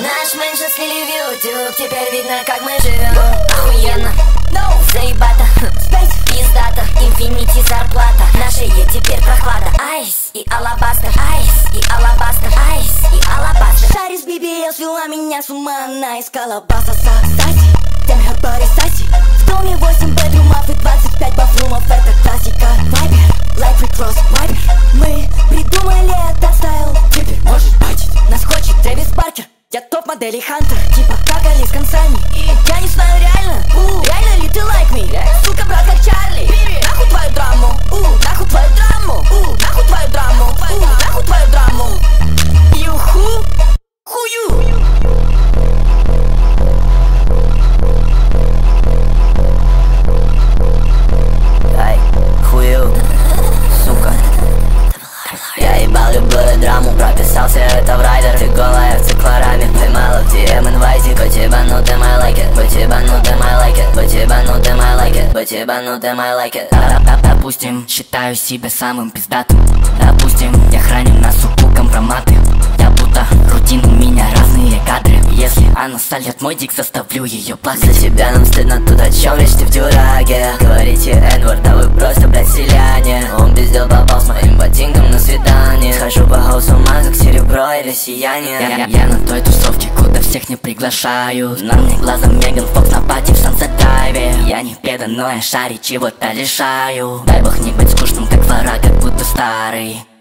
Наш меньшинский YouTube, теперь видно, как мы живем. Охуенно, заебато, пиздата, инфинити зарплата. Наши теперь прохлада. Айс и алабастер, айс и алабастер, айс и алабастер. Шарис BBL свела меня с ума, она искала баса. Саси, Денхер Барри Саси. В доме 8 бедрумов и 25 бафрумов, это классика. Вайбер, like we cross вайбер. Мы придумали этот стайл, теперь можешь бачить. Нас хочет Трэвис Баркер. Я топ-модели Хантер, типа как Али с концами. И я не знаю реально, реально ли ты like me? Сука, брат, как Чарли. Нахуй твою драму, нахуй твою драму, нахуй твою драму, нахуй твою драму. Юху, хую. Ай, хую, сука. Я ебал любую драму, прописался это в райдер. Ты голая в циклораме, поймала в DM инвайзе. Быть ебанутым I like it, быть ебанутым I like it, быть ебанутым I like it, быть ебанутым I like it. Допустим, считаю себя самым пиздатым. Допустим, я храню на суку компроматы. Я будто рутин, у меня разные кадры. Если она сольет мой дик, заставлю ее плакать. За тебя нам стыдно, тут о чем речь, ты в дюраге. Говорите N-word, а вы просто, блядь, селяне. Он без дел попал с моим ботинком на свидание. Схожу по хаусу ума, как серебро и россияне. Я на той тусовке, куда всех не приглашаю. На мне глазом Меган Фокс на пати в Сансет Драйве. Я не педа, но я шарю, чего-то лишаю. Дай бог не быть скучным, как вора, как будто старый.